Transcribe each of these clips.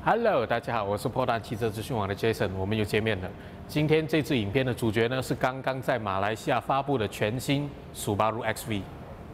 Hello， 大家好，我是破蛋汽车资讯网的 Jason， 我们又见面了。今天这支影片的主角呢是刚刚在马来西亚发布的全新 Subaru XV。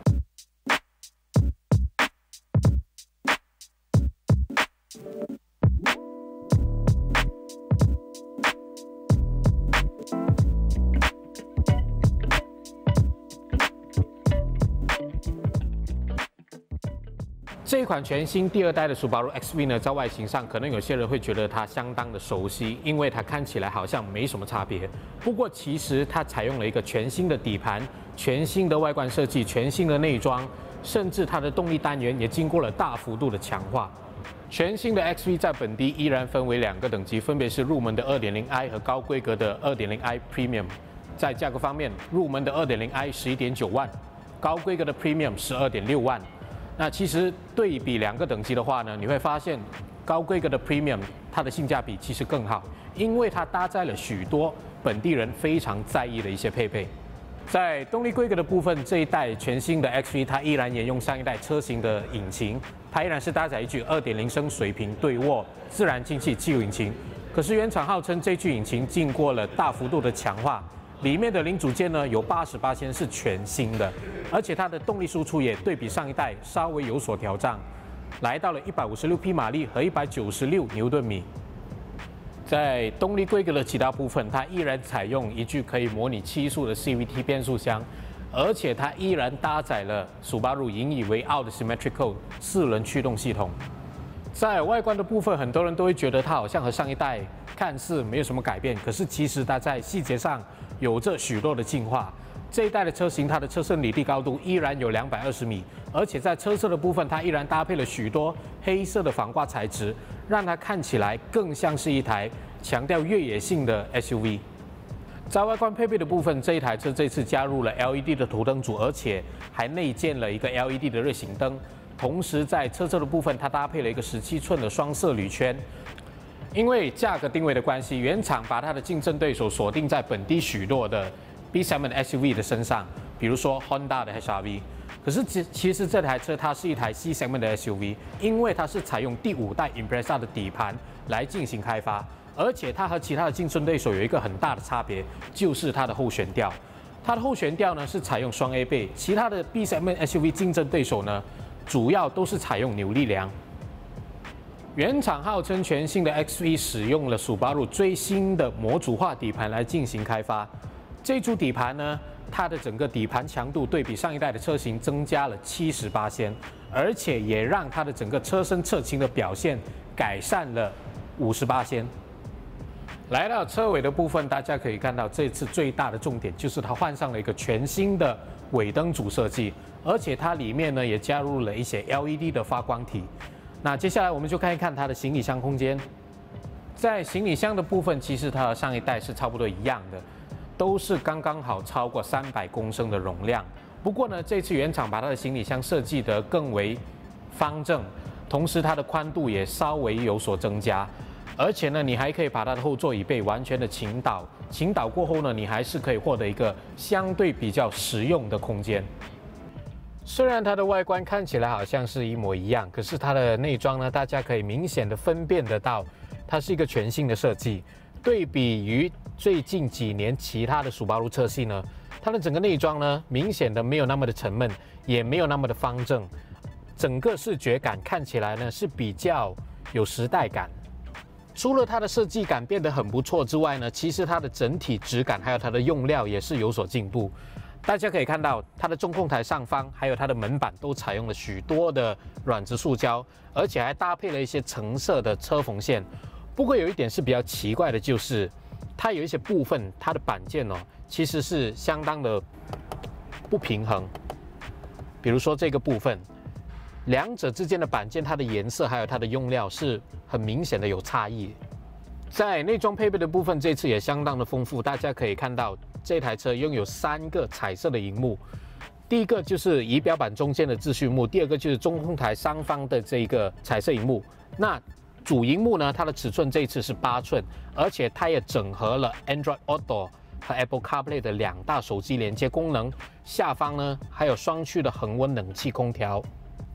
这一款全新第二代的 Subaru XV 呢，在外形上可能有些人会觉得它相当的熟悉，因为它看起来好像没什么差别。不过其实它采用了一个全新的底盘、全新的外观设计、全新的内装，甚至它的动力单元也经过了大幅度的强化。全新的 XV 在本地依然分为2个等级，分别是入门的 2.0i 和高规格的 2.0i Premium。在价格方面，入门的 2.0i 11.9万，高规格的 Premium 12.6万。那其实对比2个等级的话呢，你会发现高规格的 Premium 它的性价比其实更好，因为它搭载了许多本地人非常在意的一些配备。在动力规格的部分，这一代全新的 XV 它依然沿用上一代车型的引擎，它依然是搭载一具2.0升水平对卧自然进气汽油引擎。可是原厂号称这具引擎经过了大幅度的强化，里面的零组件呢有88%是全新的，而且它的动力输出也对比上一代稍微有所调整，来到了156匹马力和196牛顿米。在动力规格的其他部分，它依然采用一具可以模拟7速的 CVT 变速箱，而且它依然搭载了 Subaru 引以为傲的 Symmetrical 4轮驱动系统。在外观的部分，很多人都会觉得它好像和上一代看似没有什么改变，可是其实它在细节上有着许多的进化。这一代的车型，它的车身离地高度依然有220米，而且在车侧的部分，它依然搭配了许多黑色的防刮材质，让它看起来更像是一台强调越野性的 SUV。在外观配备的部分，这一台车这次加入了 LED 的头灯组，而且还内建了一个 LED 的日行灯。同时，在车侧的部分，它搭配了一个17寸的双色铝圈。因为价格定位的关系，原厂把它的竞争对手锁定在本地许多的 B segment SUV 的身上，比如说 Honda 的 HR-V。可是其实这台车它是一台 C segment 的 SUV， 因为它是采用第5代 Impreza 的底盘来进行开发，而且它和其他的竞争对手有一个很大的差别，就是它的后悬吊。它的后悬吊呢是采用双 A 臂，其他的 B segment SUV 竞争对手呢，主要都是采用扭力梁。原厂号称全新的 XV 使用了 Subaru 最新的模组化底盘来进行开发。这组底盘呢，它的整个底盘强度对比上一代的车型增加了78%，而且也让它的整个车身侧倾的表现改善了58%。来到车尾的部分，大家可以看到这次最大的重点就是它换上了一个全新的尾灯组设计，而且它里面呢也加入了一些 LED 的发光体。那接下来我们就看一看它的行李箱空间。在行李箱的部分，其实它和上一代是差不多一样的，都是刚刚好超过300公升的容量。不过呢，这次原厂把它的行李箱设计得更为方正，同时它的宽度也稍微有所增加。而且呢，你还可以把它的后座椅背完全的倾倒，倾倒过后呢，你还是可以获得一个相对比较实用的空间。虽然它的外观看起来好像是一模一样，可是它的内装呢，大家可以明显的分辨得到，它是一个全新的设计。对比于最近几年其他的 Subaru 车系呢，它的整个内装呢，明显的没有那么的沉闷，也没有那么的方正，整个视觉感看起来呢是比较有时代感。除了它的设计感变得很不错之外呢，其实它的整体质感还有它的用料也是有所进步。大家可以看到，它的中控台上方还有它的门板都采用了许多的软质塑胶，而且还搭配了一些橙色的车缝线。不过有一点是比较奇怪的，就是它有一些部分它的板件其实是相当的不平衡。比如说这个部分，两者之间的板件它的颜色还有它的用料是很明显的有差异。在内装配备的部分，这次也相当的丰富。大家可以看到，这台车拥有3个彩色的萤幕，第一个就是仪表板中间的秩序幕，第二个就是中控台上方的这个彩色萤幕。那主萤幕呢，它的尺寸这一次是8寸，而且它也整合了 Android Auto 和 Apple CarPlay 的2大手机连接功能。下方呢还有双区的恒温冷气空调。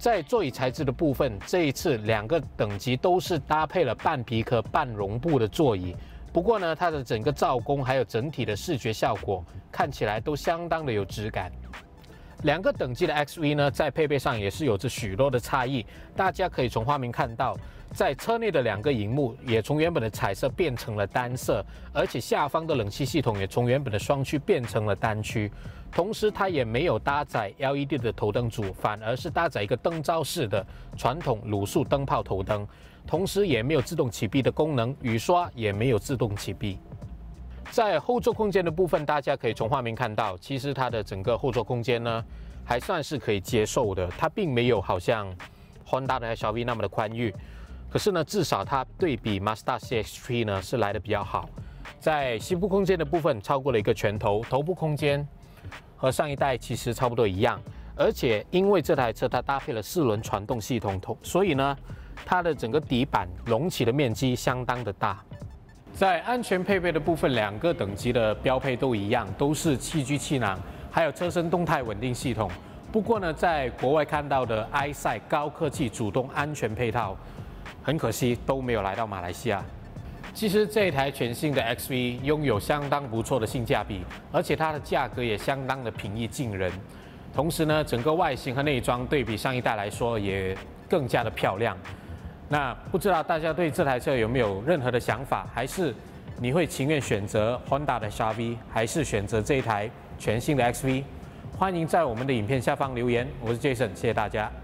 在座椅材质的部分，这一次2个等级都是搭配了半皮壳半绒布的座椅。不过呢，它的整个造工还有整体的视觉效果，看起来都相当的有质感。2个等级的 XV 呢，在配备上也是有着许多的差异。大家可以从画面看到，在车内的2个萤幕也从原本的彩色变成了单色，而且下方的冷气系统也从原本的双区变成了单区。同时，它也没有搭载 LED 的头灯组，反而是搭载一个灯罩式的传统卤素灯泡头灯。同时，也没有自动启闭的功能，雨刷也没有自动启闭。在后座空间的部分，大家可以从画面看到，其实它的整个后座空间呢，还算是可以接受的。它并没有好像 Honda 的 HR-V 那么的宽裕，可是呢，至少它对比 Mazda CX-3 呢是来的比较好。在膝部空间的部分，超过了1个拳头，头部空间和上一代其实差不多一样，而且因为这台车它搭配了4轮传动系统，所以呢，它的整个底板隆起的面积相当的大。在安全配备的部分，2个等级的标配都一样，都是7G 气囊，还有车身动态稳定系统。不过呢，在国外看到的 EyeSight 高科技主动安全配套，很可惜都没有来到马来西亚。其实这一台全新的 XV 拥有相当不错的性价比，而且它的价格也相当的平易近人。同时呢，整个外形和内装对比上一代来说也更加的漂亮。那不知道大家对这台车有没有任何的想法，还是你会情愿选择 Honda 的 HR-V， 还是选择这一台全新的 XV？ 欢迎在我们的影片下方留言。我是 Jason， 谢谢大家。